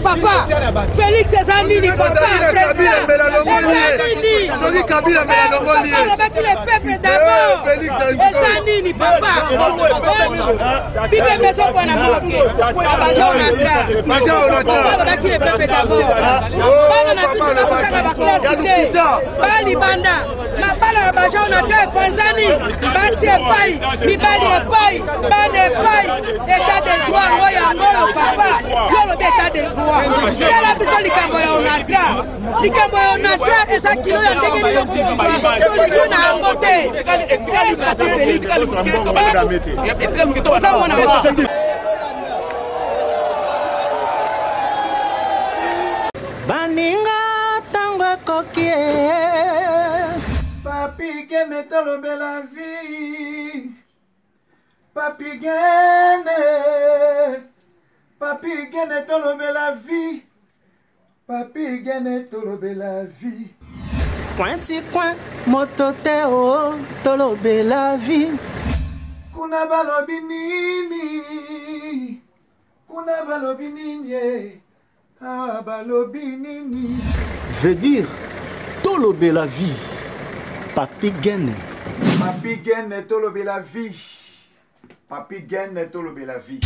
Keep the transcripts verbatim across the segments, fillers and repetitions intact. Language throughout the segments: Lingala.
papa. Félix Ezanini, papa. Le peuple d'abord. Ezanini, papa. Bibe maison pour la moquer. Le peuple d'abord. Bali banda. Ma bala baja on a deux Tanzanie. Basi epai, mibali epai, bane epai. État de droit, roya ngolo papa. Yolo d'état de droit. Yala biso likambo ya onatra. Likambo ya onatra esa kilo ya ndenge yo kufa. Solution na angote. Kali papa Félix. Baninga tango kokie. Papi gene tolobe la vie. Papi gene. Papi gene tolobe la vie. Papi gene tolobe la vie. Pointi coin motote o tolobe la vie. Kuna balobi nini. Kuna balobi nini. Ah balobi nini. Veut dire tolobe la vie. Papi gene. Papi gene tolobe la vie. Papi gene tolobe la vie.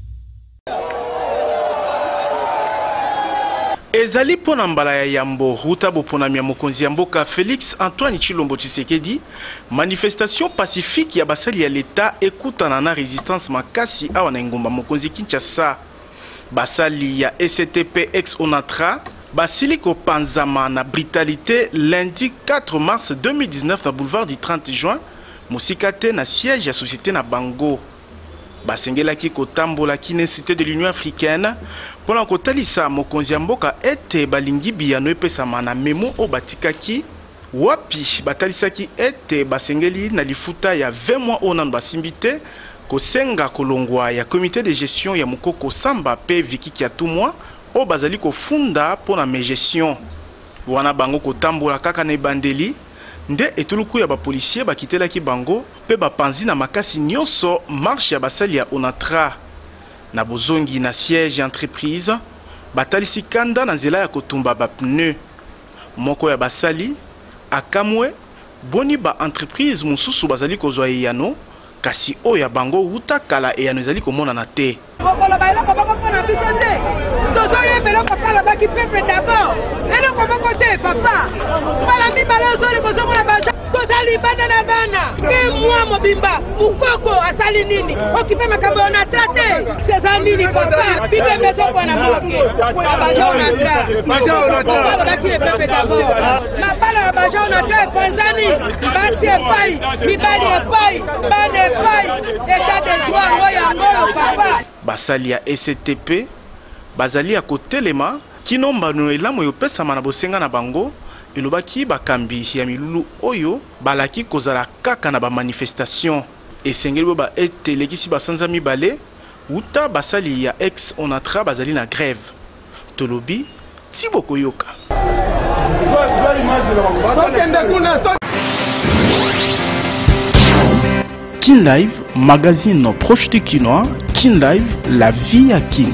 Ezali pona mbala ya yambo huta bopona mia mokonzi ya mboka Félix Antoine Tshilombo Tshisekedi. Manifestation pacifique ya basali ya l'État ekutana na résistance makasi awa na ngomba mokonzi Kinshasa. Basali ya S T P ex Onatra basili ko panzama na brutalité lundi quatre mars deux mille dix-neuf na boulevard du trente juin musikate na siège ya société na bango. Basengelaki kotambola kinesité de l'Union africaine pona kotalisa mokonzi ya mboka ete balingi biyano epesama na memo o batikaki wapi batalisaki ete basengeli na lifuta ya vingt mois onano basimbite kosenga kolongwa ya comité de gestion ya mukoko samba pe viki kiatumwa o bazali kofunda pona megestion wana bango kotambola kaka na ebandeli nde etuluku ya bapolisier bakitelaki bango pe bapanzi na makasi nyonso marche ya basali ya Onatra na bozongi na siège entreprise batalisi kanda na nzela ya kotumba ba pneu moko ya basali akamwe boni ba entreprise mususu bazali kozwa eyano kasi oya bango uta kala eyano ezali komona na te Bokolo bailo koboko pona biso te. Tozo yebelo kopala baki peuple d'abord. Elo koboko te papa. Bala mi bala zoli kozomona baja. Kozali bana na bana. Ke mwa mobimba mukoko asali nini? Okipe makambo na trate. Seza nini papa? Bibe meso pona moke. Baja on tra. Baja on tra. Bala baki peuple d'abord. Ma bala baja on tra Tanzanie. Basi epai, mibali epai, bana epai. État de droit roya ngolo papa. Basali ya S T P bazali ya kotelema kinomba no elamo yopesama na bosenga na bango elobaki bakambi ya milulu oyo balaki kozala kaka na ba manifestation esengeli bo ba ete lekisi basanza mibale uta basali ya ex Onatra bazali na grève tolobi tiboko yoka King Live, magazine proche du Kinois. King Live, la vie à King.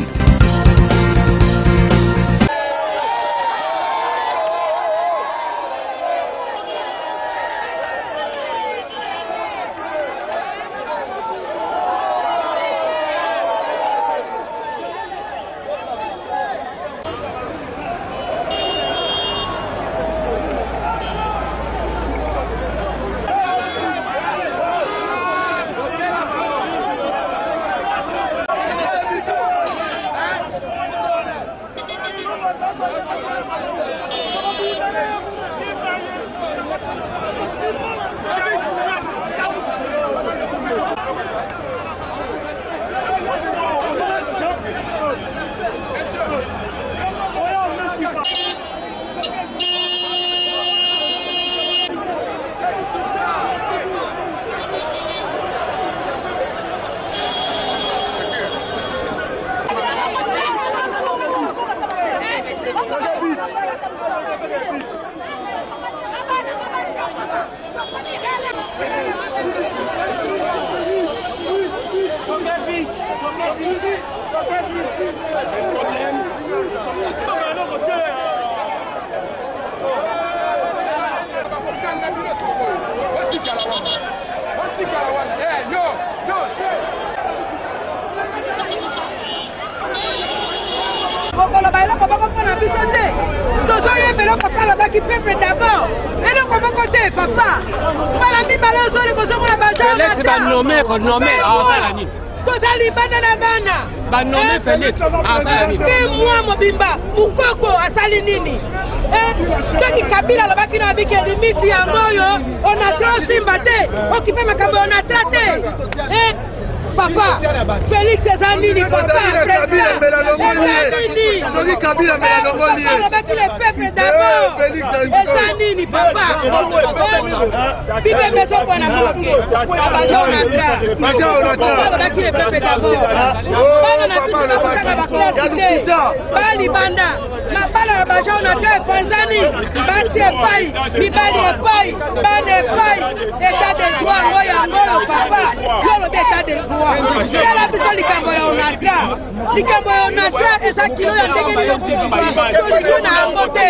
biso te tozoyebela papa alobaki peuple d'abord eloko moko te papa mbala mibale ozoli kozomona bajeanome toza libanda na bana banome Félix asala nini mpe mwa mobimba mukoko asali nini soki Kabila alobaki na biki limiti yango oyo onatra osimba te okipe makambo onatra te papa Félix eza nini papa alobaki le peuple d'abord eza nini papa bibe meso mpona moke abaja onatra alobaki le peuple d'abord bana na biso nakosaka baklasi te balibanda mabala ya baja onatra epanzani basi epai mibali epai bana epai état de droit ngo yango oyo papa yo olobi état de droit tala biso likambo ya onatra likambo ya onatra eza kilo ya ndenge nini solution na yango te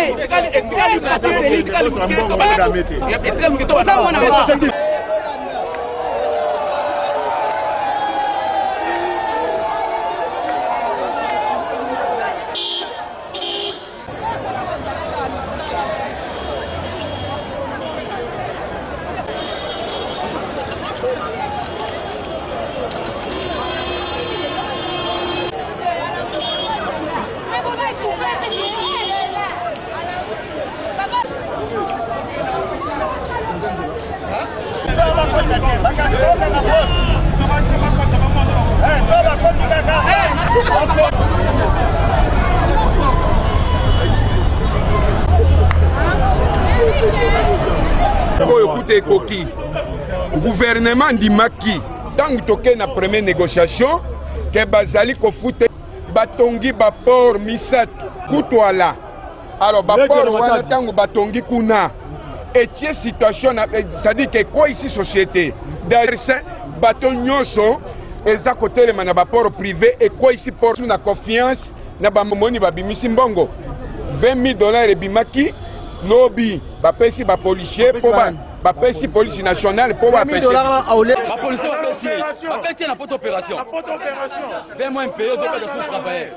Écoutez, Koki, gouvernement dit Maki, tant que na première négociation, que Bazali Kofute, Batongi Bapor Misat, Koutouala. Alors, Bapor Wana Tango Batongi Kuna. Et tiens, situation, ça dit que quoi ici, société? D'ailleurs, Baton Nyoso, et ça côté le manabapor privé, et quoi ici, pour la confiance, na Bamoni Babimisi Mbongo. vingt mille dollars et Bimaki, lobby, Bapesi, Bapolicier, pour Bapesi, Police nationale, pour Bapesi. La police va faire la porte opération. vingt mois impayés, ils ont pas de sous travailler.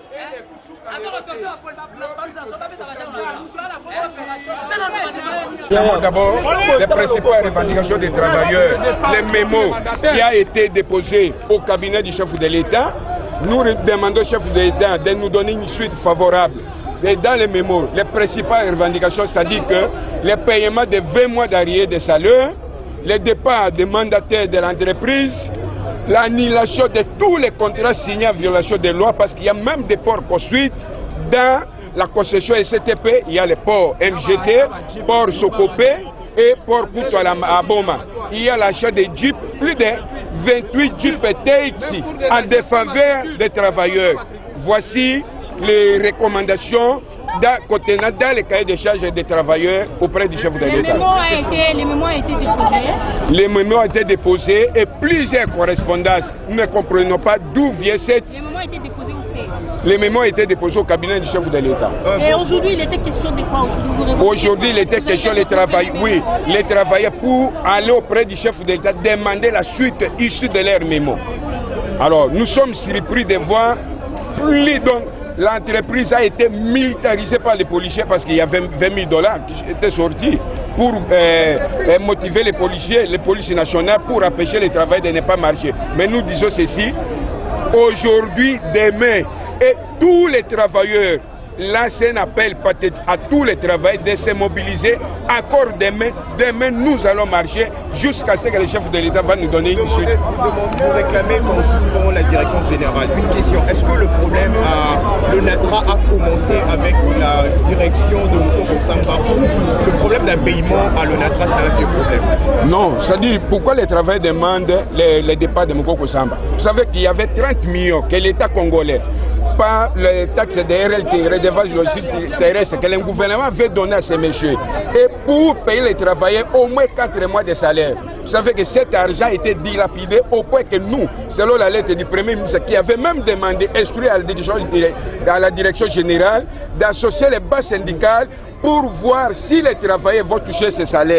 D'abord, les principales revendications des travailleurs, les mémos qui a été déposé au cabinet du chef de l'État, nous demandons au chef de l'État de nous donner une suite favorable. Et dans les mémos, les principales revendications, c'est-à-dire que les paiements de vingt mois d'arriérés de salaire, le départ des mandataires de l'entreprise, l'annulation de tous les contrats signés en violation des lois, parce qu'il y a même des ports construits dans la concession S T P, il y a les ports M G T, port Sokopé et port Koutouala à Boma. Il y a l'achat des jeeps, plus de vingt-huit jeeps T X en défaveur des travailleurs. Voici les recommandations contenant dans le cahier de charges des travailleurs auprès du chef de l'État. Les mémoires ont été déposés. Les mémoires ont été déposés et plusieurs correspondances. Nous ne comprenons pas d'où vient cette... Les mémoires ont été déposés où c'est? Les mémoires ont été déposés au cabinet du chef de l'État. Et aujourd'hui, il était question de quoi aujourd'hui? Aujourd'hui, il était question des travailleurs. Oui, les travailleurs pour aller auprès du chef de l'État demander la suite issue de leurs mémoires. Alors, nous sommes surpris de voir plus donc. L'entreprise a été militarisée par les policiers parce qu'il y avait vingt mille dollars qui étaient sortis pour euh, motiver les policiers, les policiers nationales pour empêcher les travailleurs de ne pas marcher. Mais nous disons ceci, aujourd'hui, demain, et tous les travailleurs, là c'est un appel peut-être à tous les travailleurs de se mobiliser encore demain. Demain, nous allons marcher jusqu'à ce que le chef de l'État va nous donner une suite. Vous réclamez qu'on suspend la direction générale. Une question, est-ce que le problème à l'ONATRA a commencé avec la direction de Mukoko Samba? Le problème d'un paiement à l'ONATRA, c'est un des problèmes? Non, c'est-à-dire pourquoi les travailleurs demandent le, le départ de Mukoko Samba? Vous savez qu'il y avait trente millions que l'État congolais, par les taxes de R L T, redevance logistique terrestre, que le gouvernement avait donné à ces messieurs. Et pour payer les travailleurs au moins quatre mois de salaire. Vous savez que cet argent a été dilapidé au point que nous, selon la lettre du Premier ministre, qui avait même demandé, instruit à la direction, à la direction générale, d'associer les bases syndicales pour voir si les travailleurs vont toucher ces salaires.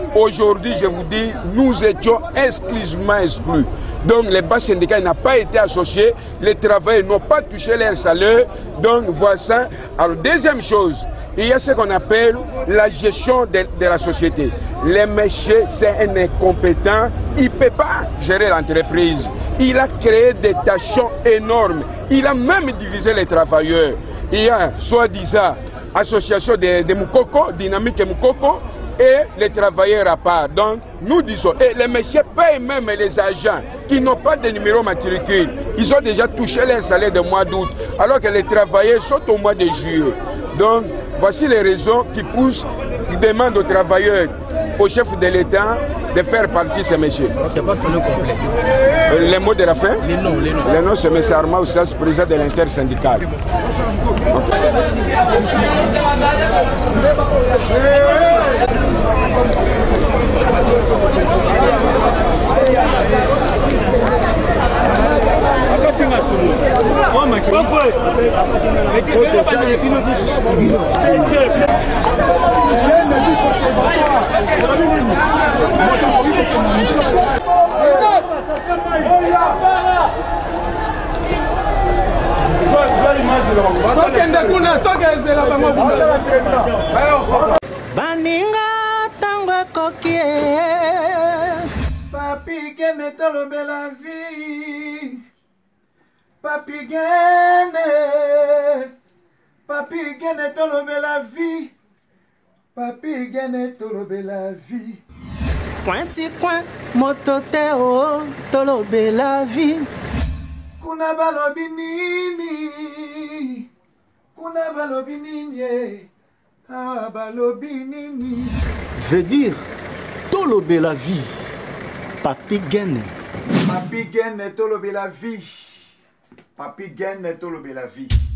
Aujourd'hui, je vous dis, nous étions exclusivement exclus. Donc les bas syndicats n'ont pas été associés, les travailleurs n'ont pas touché leur salaire. Donc voilà. Alors deuxième chose, il y a ce qu'on appelle la gestion de, de la société. Le monsieur, c'est un incompétent, il ne peut pas gérer l'entreprise. Il a créé des tâchons énormes. Il a même divisé les travailleurs. Il y a soi-disant association de, de Moukoko, Dynamique et Moukoko, et les travailleurs à part. Donc, nous disons, et les messieurs payent même les agents qui n'ont pas de numéro matricule. Ils ont déjà touché leur salaire de mois d'août, alors que les travailleurs sont au mois de juillet. Donc, voici les raisons qui poussent, qui demandent aux travailleurs, au chef de l'État, de faire partie ces messieurs. C'est pas le complet. Les mots de la fin? Les noms, les noms. Les noms, c'est M. Arma Oussas, président de l'intersyndicale. Baninga tango kokie Papi Gene tolobe la vie. Papi Gene. Papi Gene tolobe la vie. Papi Gene tolobe la vie. Pointi coin mototeo tolobe la vie. Kuna balobi nini. Kuna balobi nini. Ah balobi nini. Veut dire tolobe la vie. Papi Gene. Papi Gene tolobe la vie. Papi Gene tolobe la vie.